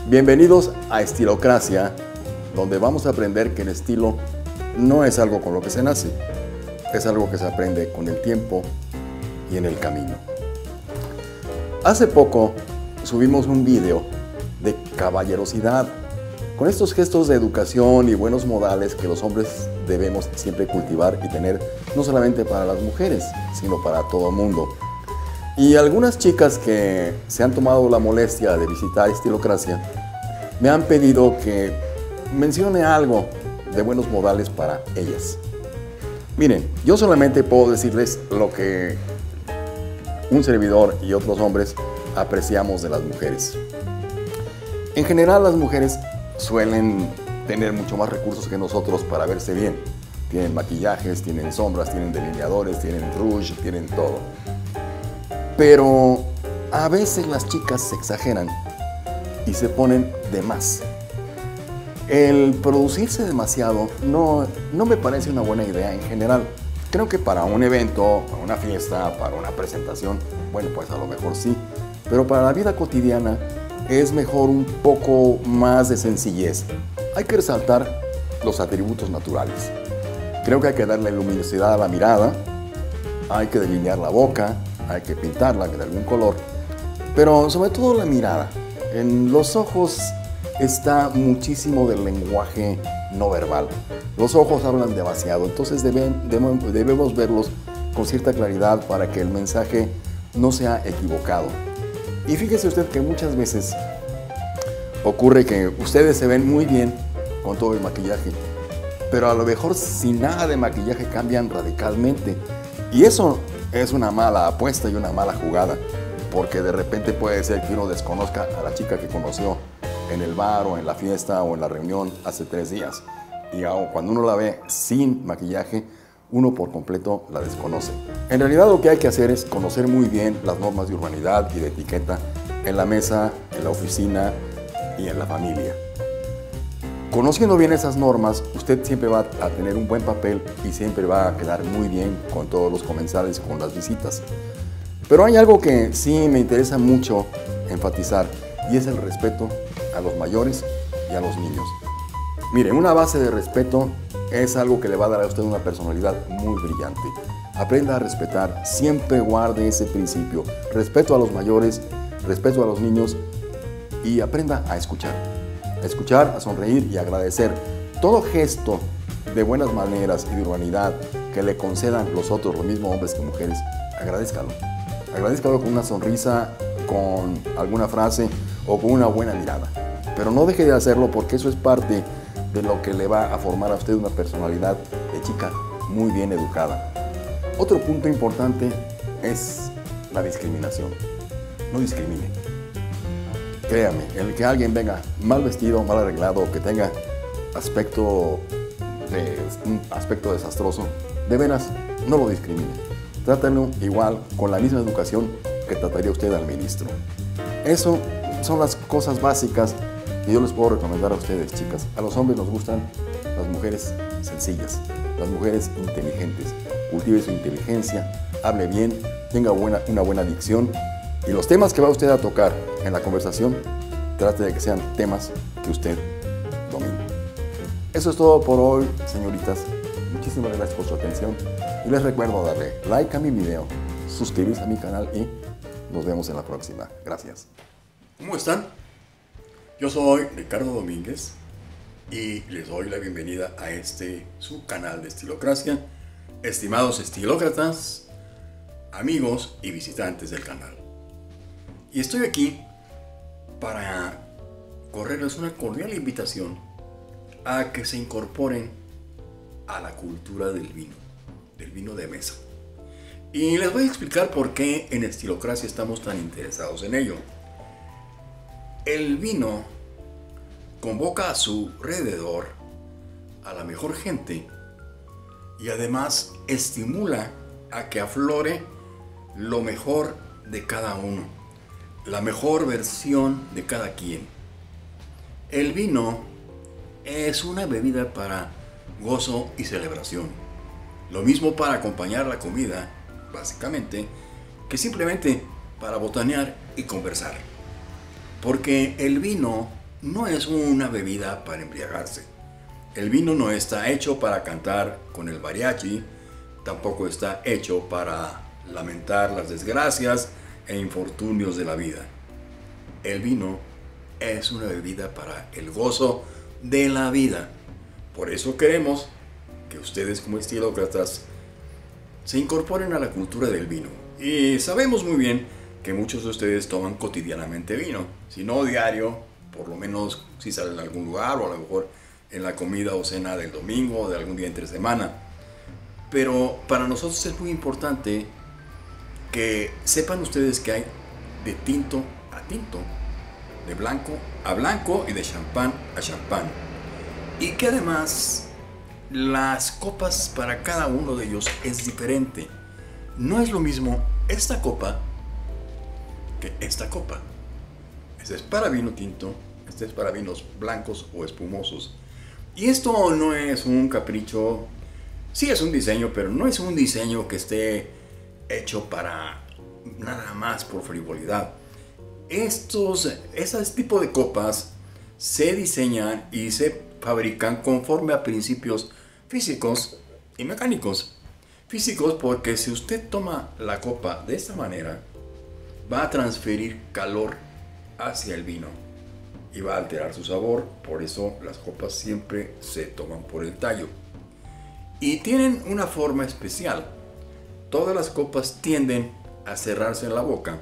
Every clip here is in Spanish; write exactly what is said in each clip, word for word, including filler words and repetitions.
Bienvenidos a Estilocracia, donde vamos a aprender que el estilo no es algo con lo que se nace, es algo que se aprende con el tiempo y en el camino. Hace poco subimos un video de caballerosidad, con estos gestos de educación y buenos modales que los hombres debemos siempre cultivar y tener, no solamente para las mujeres, sino para todo el mundo. Y algunas chicas que se han tomado la molestia de visitar Estilocracia me han pedido que mencione algo de buenos modales para ellas. Miren, yo solamente puedo decirles lo que un servidor y otros hombres apreciamos de las mujeres. En general, las mujeres suelen tener mucho más recursos que nosotros para verse bien. Tienen maquillajes, tienen sombras, tienen delineadores, tienen rouge, tienen todo. Pero a veces las chicas se exageran y se ponen de más. El producirse demasiado no, no me parece una buena idea en general. Creo que para un evento, para una fiesta, para una presentación, bueno, pues a lo mejor sí. Pero para la vida cotidiana es mejor un poco más de sencillez. Hay que resaltar los atributos naturales. Creo que hay que darle luminosidad a la mirada, hay que delinear la boca, hay que pintarla de algún color, pero sobre todo la mirada. En los ojos está muchísimo del lenguaje no verbal. Los ojos hablan demasiado, entonces deben, debemos, debemos verlos con cierta claridad para que el mensaje no sea equivocado. Y fíjese usted que muchas veces ocurre que ustedes se ven muy bien con todo el maquillaje, pero a lo mejor sin nada de maquillaje cambian radicalmente. Y eso es una mala apuesta y una mala jugada, porque de repente puede ser que uno desconozca a la chica que conoció en el bar o en la fiesta o en la reunión hace tres días. Y cuando uno la ve sin maquillaje, uno por completo la desconoce. En realidad lo que hay que hacer es conocer muy bien las normas de urbanidad y de etiqueta en la mesa, en la oficina y en la familia. Conociendo bien esas normas, usted siempre va a tener un buen papel y siempre va a quedar muy bien con todos los comensales y con las visitas. Pero hay algo que sí me interesa mucho enfatizar y es el respeto a los mayores y a los niños. Miren, una base de respeto es algo que le va a dar a usted una personalidad muy brillante. Aprenda a respetar, siempre guarde ese principio. Respeto a los mayores, respeto a los niños y aprenda a escuchar. A escuchar, a sonreír y agradecer. Todo gesto de buenas maneras y de urbanidad que le concedan los otros, los mismos hombres que mujeres, agradézcalo. Agradézcalo con una sonrisa, con alguna frase o con una buena mirada. Pero no deje de hacerlo porque eso es parte de lo que le va a formar a usted una personalidad de chica muy bien educada. Otro punto importante es la discriminación. No discrimine. Créame, el que alguien venga mal vestido, mal arreglado, que tenga aspecto, de, un aspecto desastroso, de veras, no lo discrimine. Trátalo igual, con la misma educación que trataría usted al ministro. Eso son las cosas básicas que yo les puedo recomendar a ustedes, chicas. A los hombres nos gustan las mujeres sencillas, las mujeres inteligentes. Cultive su inteligencia, hable bien, tenga buena, una buena dicción. Y los temas que va usted a tocar en la conversación, trate de que sean temas que usted domine. Eso es todo por hoy, señoritas. Muchísimas gracias por su atención. Y les recuerdo darle like a mi video, suscribirse a mi canal y nos vemos en la próxima. Gracias. ¿Cómo están? Yo soy Ricardo Domínguez y les doy la bienvenida a este su canal de Estilocracia. Estimados estilócratas, amigos y visitantes del canal. Y estoy aquí para correrles una cordial invitación a que se incorporen a la cultura del vino, del vino de mesa. Y les voy a explicar por qué en Estilocracia estamos tan interesados en ello. El vino convoca a su alrededor a la mejor gente y además estimula a que aflore lo mejor de cada uno, la mejor versión de cada quien. El vino es una bebida para gozo y celebración. Lo mismo para acompañar la comida, básicamente, que simplemente para botanear y conversar. Porque el vino no es una bebida para embriagarse. El vino no está hecho para cantar con el mariachi, tampoco está hecho para lamentar las desgracias e infortunios de la vida. El vino es una bebida para el gozo de la vida. Por eso queremos que ustedes como estilócratas se incorporen a la cultura del vino. Y sabemos muy bien que muchos de ustedes toman cotidianamente vino, si no diario, por lo menos si salen a algún lugar o a lo mejor en la comida o cena del domingo o de algún día entre semana. Pero para nosotros es muy importante que sepan ustedes que hay de tinto a tinto, de blanco a blanco y de champán a champán. Y que además las copas para cada uno de ellos es diferente. No es lo mismo esta copa que esta copa. Esta es para vino tinto, esta es para vinos blancos o espumosos. Y esto no es un capricho, sí es un diseño, pero no es un diseño que esté hecho para nada más por frivolidad. Estos, ese tipo de copas se diseñan y se fabrican conforme a principios físicos y mecánicos. Físicos porque si usted toma la copa de esta manera, va a transferir calor hacia el vino y va a alterar su sabor. Por eso las copas siempre se toman por el tallo. Y tienen una forma especial. Todas las copas tienden a cerrarse en la boca.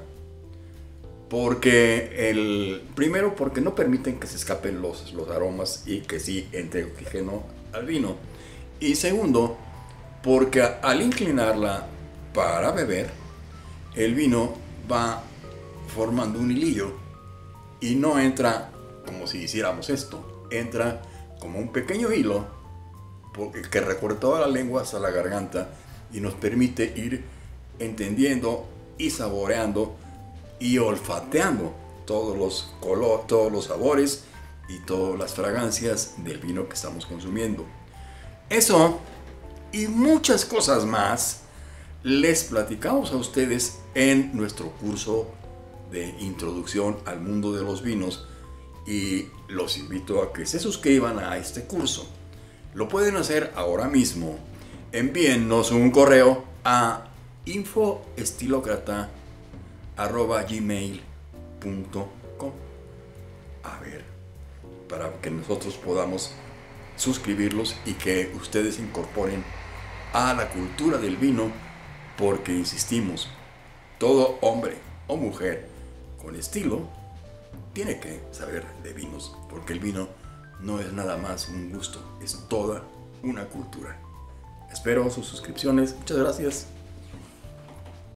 Porque el, primero porque no permiten que se escapen los, los aromas y que sí entre oxígeno al vino. Y segundo, porque al inclinarla para beber, el vino va formando un hilillo y no entra como si hiciéramos esto, entra como un pequeño hilo que recorre toda la lengua hasta la garganta y nos permite ir entendiendo y saboreando y olfateando todos los colores, todos los sabores y todas las fragancias del vino que estamos consumiendo. Eso y muchas cosas más les platicamos a ustedes en nuestro curso de introducción al mundo de los vinos y los invito a que se suscriban a este curso. Lo pueden hacer ahora mismo. Envíennos un correo a info estilocrata arroba gmail punto com. A ver, para que nosotros podamos suscribirlos y que ustedes se incorporen a la cultura del vino, porque insistimos, todo hombre o mujer con estilo tiene que saber de vinos, porque el vino no es nada más un gusto, es toda una cultura. Espero sus suscripciones. Muchas gracias.